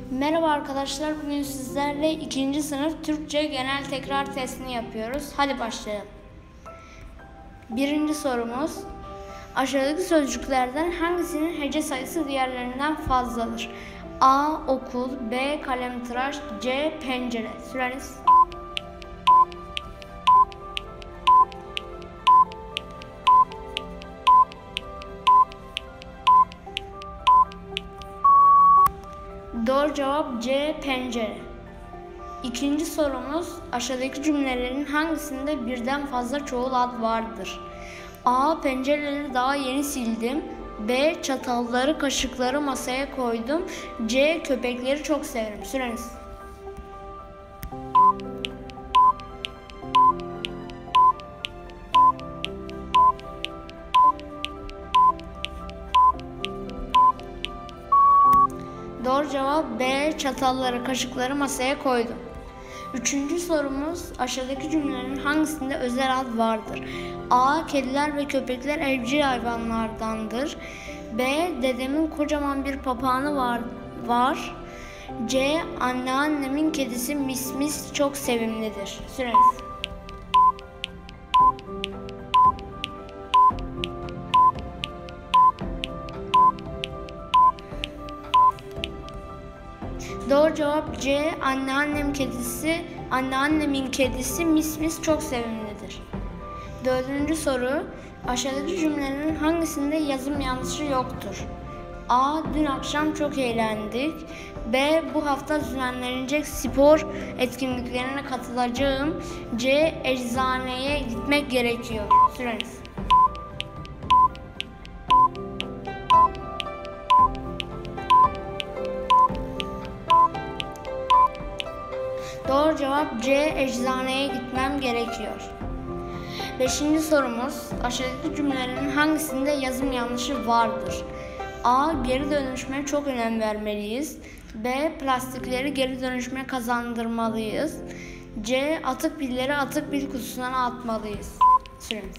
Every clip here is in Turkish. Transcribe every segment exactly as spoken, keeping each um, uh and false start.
Merhaba arkadaşlar, bugün sizlerle ikinci sınıf Türkçe genel tekrar testini yapıyoruz. Hadi başlayalım. Birinci sorumuz, aşağıdaki sözcüklerden hangisinin hece sayısı diğerlerinden fazladır? A. Okul, B. Kalemtıraş, C. Pencere. Süreniz. Doğru cevap C. Pencere. İkinci sorumuz, aşağıdaki cümlelerin hangisinde birden fazla çoğul ad vardır? A. Pencereleri daha yeni sildim. B. Çatalları, kaşıkları masaya koydum. C. Köpekleri çok severim. Süreniz. Doğru cevap B. Çatalları, kaşıkları masaya koydum. Üçüncü sorumuz, aşağıdaki cümlelerin hangisinde özel ad vardır? A. Kediler ve köpekler evcil hayvanlardandır. B. Dedemin kocaman bir papağanı var. var. C. Anneannemin kedisi Mis Mis çok sevimlidir. Süreniz. Doğru cevap C. Anneannem kedisi, anneannemin kedisi Mis Mis çok sevimlidir. Dördüncü soru, aşağıdaki cümlelerin hangisinde yazım yanlışı yoktur? A. Dün akşam çok eğlendik. B. Bu hafta düzenlenecek spor etkinliklerine katılacağım. C. Eczaneye gitmek gerekiyor. Süreniz. Doğru cevap C. Eczaneye gitmem gerekiyor. Beşinci sorumuz, aşağıdaki cümlelerin hangisinde yazım yanlışı vardır? A. Geri dönüşüme çok önem vermeliyiz. B. Plastikleri geri dönüşüme kazandırmalıyız. C. Atık pilleri atık pil kutusuna atmalıyız. Süremiz.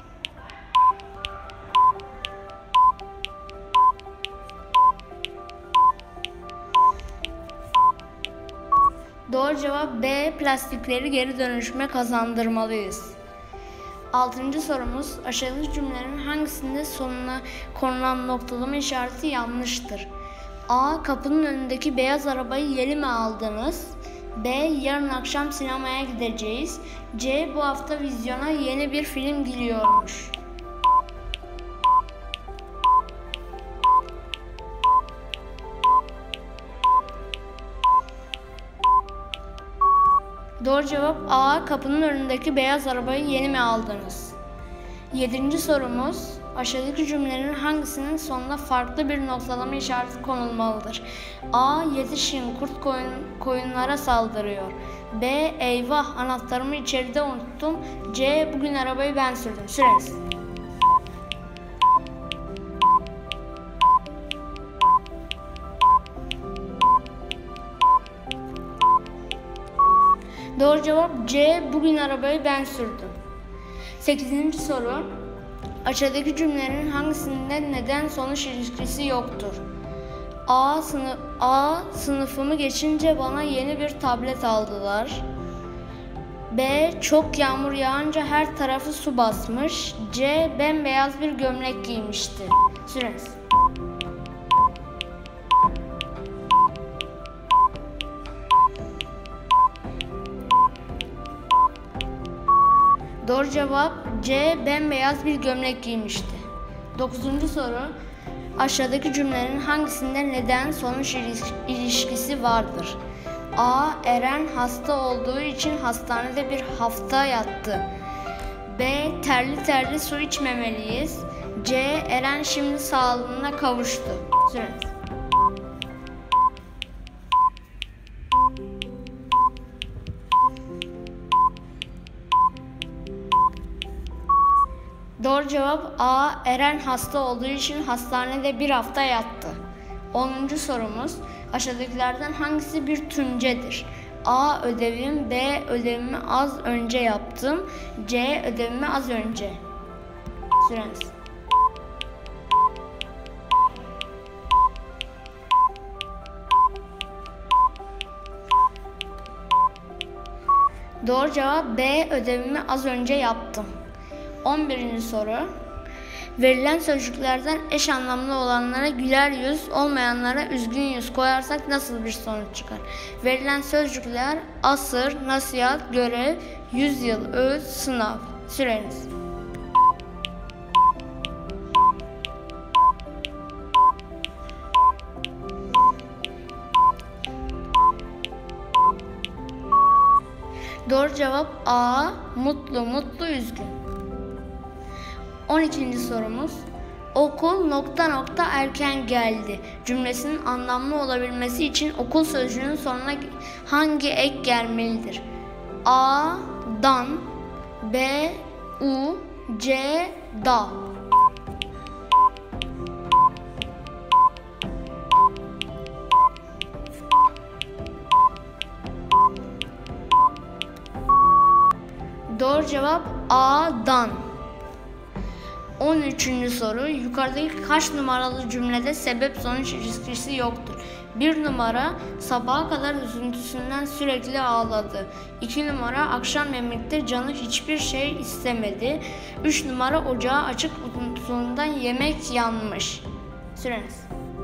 Doğru cevap B. Plastikleri geri dönüşüme kazandırmalıyız. Altıncı sorumuz, aşağıdaki cümlelerin hangisinde sonuna konulan noktalama işareti yanlıştır? A. Kapının önündeki beyaz arabayı yeni mi aldınız? B. Yarın akşam sinemaya gideceğiz. C. Bu hafta vizyona yeni bir film giriyormuş. Doğru cevap A. Kapının önündeki beyaz arabayı yeni mi aldınız? Yedinci sorumuz, aşağıdaki cümlelerin hangisinin sonuna farklı bir noktalama işareti konulmalıdır? A. Yetişin, kurt koyun, koyunlara saldırıyor. B. Eyvah, anahtarımı içeride unuttum. C. Bugün arabayı ben sürdüm. Süreniz. Doğru cevap C. Bugün arabayı ben sürdüm. Sekizinci soru, aşağıdaki cümlelerin hangisinde neden sonuç ilişkisi yoktur? A. Sınıf, A. Sınıfımı geçince bana yeni bir tablet aldılar. B. Çok yağmur yağınca her tarafı su basmış. C. Bembeyaz bir gömlek giymişti. Süreniz. Doğru cevap C. Bembeyaz bir gömlek giymişti. Dokuzuncu soru, aşağıdaki cümlelerin hangisinde neden sonuç ilişkisi vardır? A. Eren hasta olduğu için hastanede bir hafta yattı. B. Terli terli su içmemeliyiz. C. Eren şimdi sağlığına kavuştu. Süreniz. Doğru cevap A. Eren hasta olduğu için hastanede bir hafta yattı. onuncu sorumuz, aşağıdakilerden hangisi bir tümcedir? A. Ödevim. B. Ödevimi az önce yaptım. C. Ödevimi az önce. Süreniz. Doğru cevap B. Ödevimi az önce yaptım. on birinci soru. Verilen sözcüklerden eş anlamlı olanlara güler yüz, olmayanlara üzgün yüz koyarsak nasıl bir sonuç çıkar? Verilen sözcükler asır, nasihat, görev, yüzyıl, öğüt, sınav. Süreniz. Doğru cevap A. Mutlu, mutlu, üzgün. on ikinci sorumuz. Okul nokta nokta erken geldi cümlesinin anlamlı olabilmesi için okul sözcüğünün sonuna hangi ek gelmelidir? A. Dan, B. U, C. Da. Doğru cevap A. Dan. on üçüncü soru. Yukarıdaki kaç numaralı cümlede sebep sonuç ilişkisi yoktur? bir numara sabaha kadar üzüntüsünden sürekli ağladı. iki numara akşam yemekte canı hiçbir şey istemedi. üç numara ocağı açık unuttuğundan yemek yanmış. Süreniz.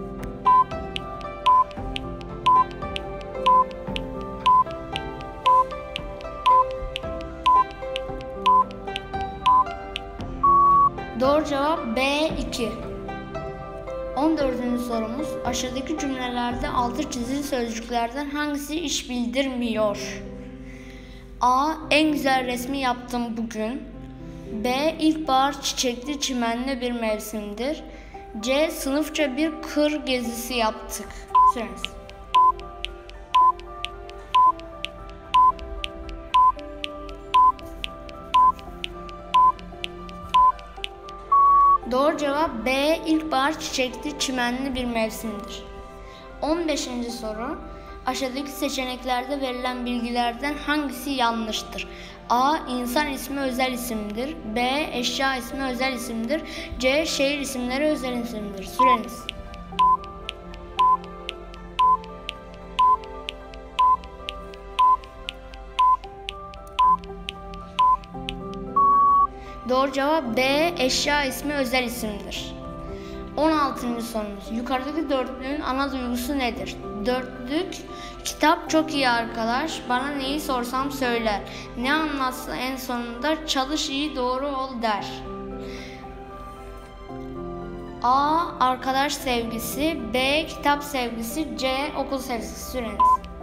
Doğru cevap B. iki. on dördüncü sorumuz. Aşağıdaki cümlelerde altı çizili sözcüklerden hangisi iş bildirmiyor? A. En güzel resmi yaptım bugün. B. İlkbahar çiçekli çimenli bir mevsimdir. C. Sınıfça bir kır gezisi yaptık. Süreniz. Doğru cevap B. İlkbahar çiçekli çimenli bir mevsimdir. on beşinci soru. Aşağıdaki seçeneklerde verilen bilgilerden hangisi yanlıştır? A. İnsan ismi özel isimdir. B. Eşya ismi özel isimdir. C. Şehir isimleri özel isimdir. Süreniz. Doğru cevap B. Eşya ismi özel isimdir. on altıncı sorumuz. Yukarıdaki dörtlüğün ana duygusu nedir? Dörtlük, kitap çok iyi arkadaş, bana neyi sorsam söyler. Ne anlatsa en sonunda çalış iyi doğru ol der. A. Arkadaş sevgisi, B. Kitap sevgisi, C. Okul sevgisi. Süreniz.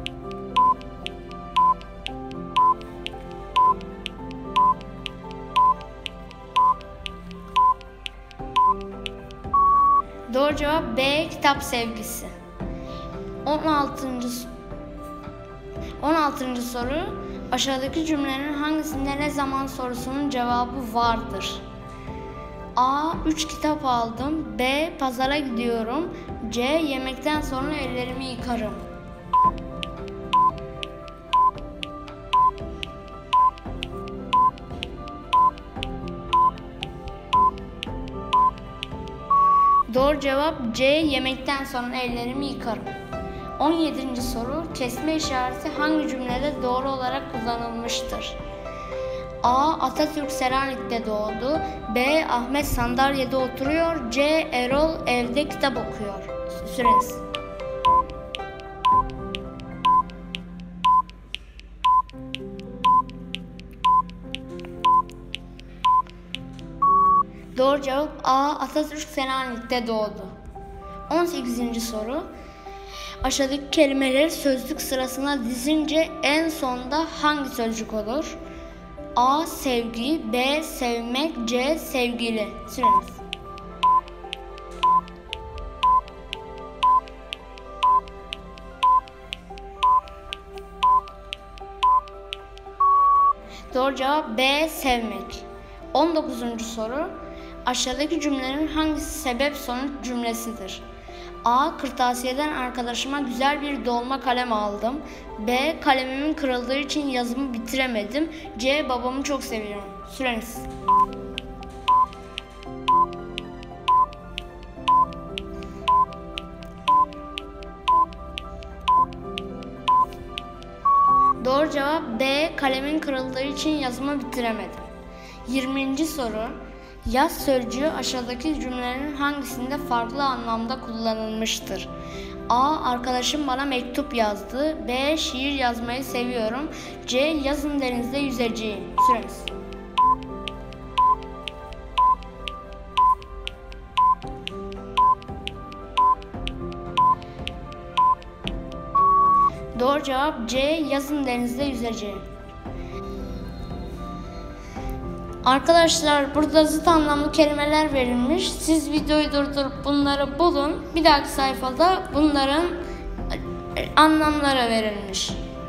Doğru cevap B. Kitap sevgisi. on altıncı on altıncı soru. Aşağıdaki cümlelerin hangisinde ne zaman sorusunun cevabı vardır? A. üç kitap aldım. B. Pazara gidiyorum. C. Yemekten sonra ellerimi yıkarım. Doğru cevap C. Yemekten sonra ellerimi yıkarım. on yedinci soru. Kesme işareti hangi cümlede doğru olarak kullanılmıştır? A. Atatürk Selanik'te doğdu. B. Ahmet sandalyede oturuyor. C. Erol evde kitap okuyor. Süreniz. Doğru cevap A. Atatürk Selanik'te doğdu. on sekizinci soru. Aşağıdaki kelimeleri sözlük sırasına dizince en sonda hangi sözcük olur? A. Sevgi, B. Sevmek, C. Sevgili. Süreniz. Doğru cevap B. Sevmek. on dokuzuncu soru. Aşağıdaki cümlelerin hangisi sebep sonuç cümlesidir? A. Kırtasiyeden arkadaşıma güzel bir dolma kalem aldım. B. Kalemimin kırıldığı için yazımı bitiremedim. C. Babamı çok seviyorum. Süreniz. Doğru cevap B. Kalemin kırıldığı için yazımı bitiremedim. yirminci soru. Yaz sözcüğü aşağıdaki cümlelerin hangisinde farklı anlamda kullanılmıştır? A. Arkadaşım bana mektup yazdı. B. Şiir yazmayı seviyorum. C. Yazın denizde yüzeceğim. Süreniz. Doğru cevap C. Yazın denizde yüzeceğim. Arkadaşlar burada zıt anlamlı kelimeler verilmiş. Siz videoyu durdurup bunları bulun. Bir dahaki sayfada bunların anlamları verilmiş.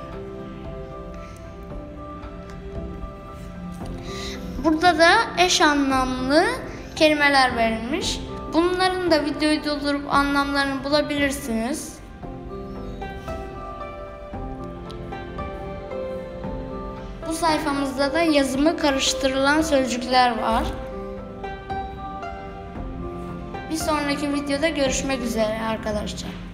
Burada da eş anlamlı kelimeler verilmiş. Bunların da videoyu durdurup anlamlarını bulabilirsiniz. Bu sayfamızda da yazımı karıştırılan sözcükler var. Bir sonraki videoda görüşmek üzere arkadaşlar.